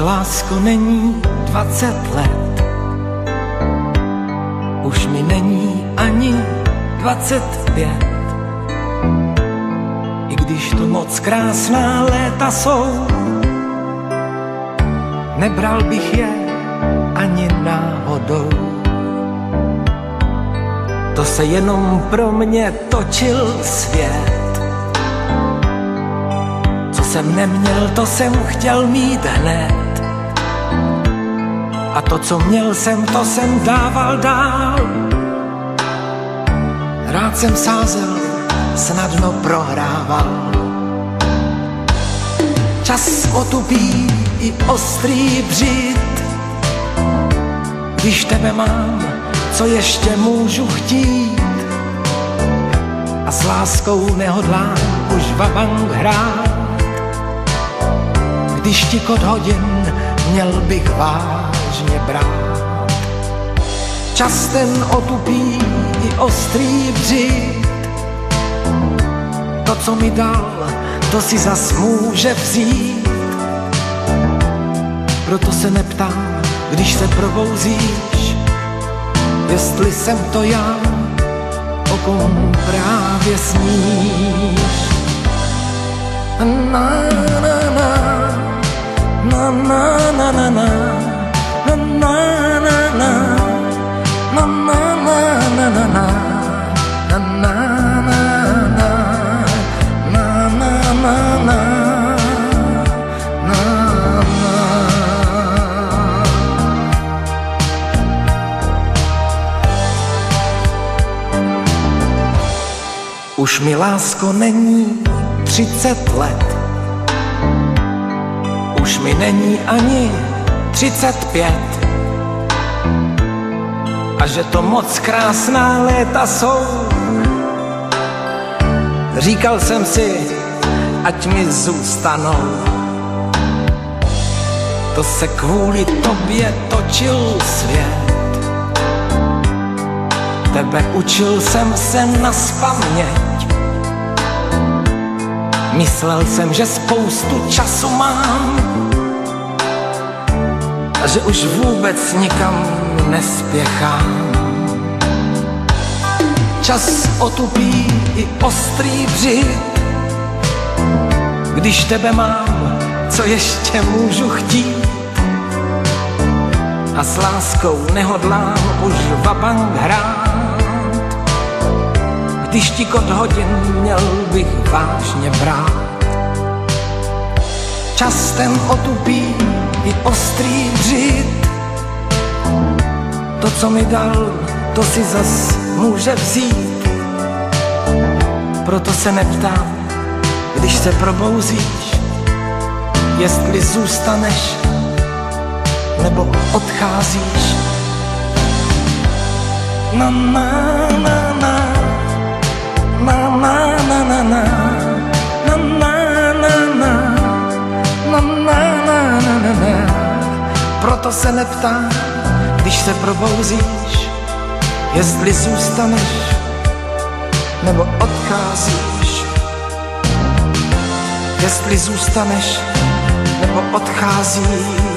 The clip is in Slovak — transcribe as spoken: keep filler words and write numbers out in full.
lásko, není dvacet let, už mi není ani dvacet pět. I když tu moc krásná léta jsou, nebral bych je ani náhodou. To se jenom pro mě točil svět. Co jsem neměl, to jsem chtěl mít hned. A to, co měl jsem, to jsem dával dál. Rád jsem sázel, snadno prohrával. Čas otupí i ostrý břit. Když tebe mám, co ještě můžu chtít? A s láskou nehodlám už vabank hrát. Když tikot hodin měl bych vážně brát. Čas ten otupí i ostrý břit. To, co mi dal, to si zas může vzít. Proto se neptám, když se probouzíš, jestli jsem to já, o kom právě sníš. Na na na na na na na na na na na na na na na na. Už mi, lásko, není třicet let, už mi není ani třicet pět. A že to moc krásná léta jsou, říkal jsem si, ať mi zůstanou. To se kvůli tobě točil svět. Tebe učil jsem se naspaměť. Myslel jsem, že spoustu času mám a že už vůbec nikam nespěchám. Čas otupí i ostrý břit. Když tebe mám, co ještě můžu chtít? A s láskou nehodlám už vabank hrát. Když tikot hodin měl bych vážně brát. Čas ten otupí i ostrý břit. To, co mi dal, to si zas může vzít. Proto se neptám, když se probouzíš, jestli zůstaneš nebo odcházíš. Na na na na na na na na na na na na na na na na. Proto se neptám, když se probouzíš, jestli zůstaneš nebo odcházíš. Jestli zůstaneš nebo odcházíš.